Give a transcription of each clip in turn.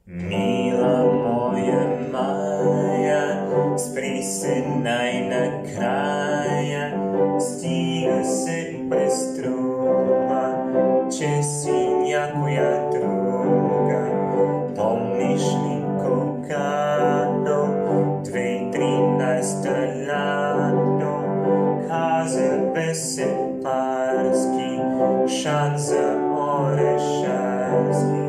Mila moja Maja, sprisynaj na kraja, stiga se bez truba, će si njakoja druga. Pomniš li kokado, 2013 lato, kaze bese parski, šanza orešarski.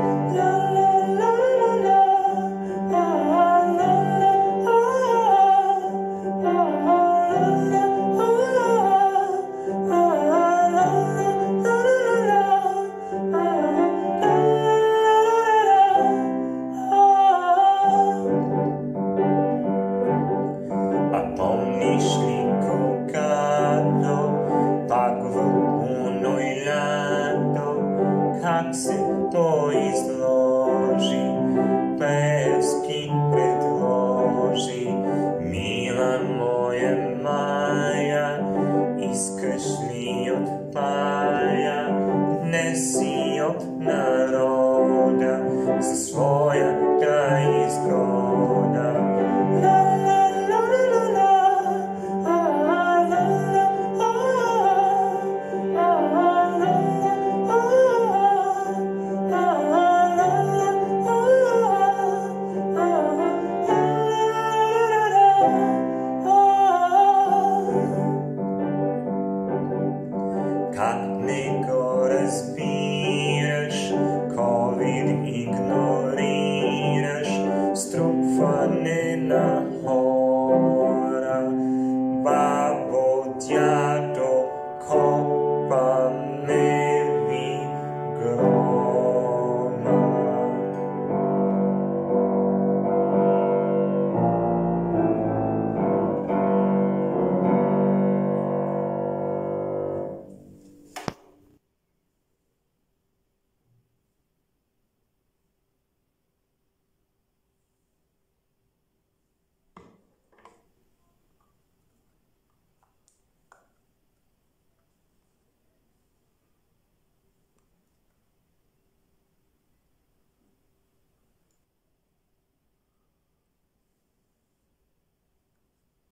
Pomniš li kokado, pak v punoj lato, kak se to izloži, pevski predloži. Mila moja Maja, iskašli od paja, nesi od naroda za svoja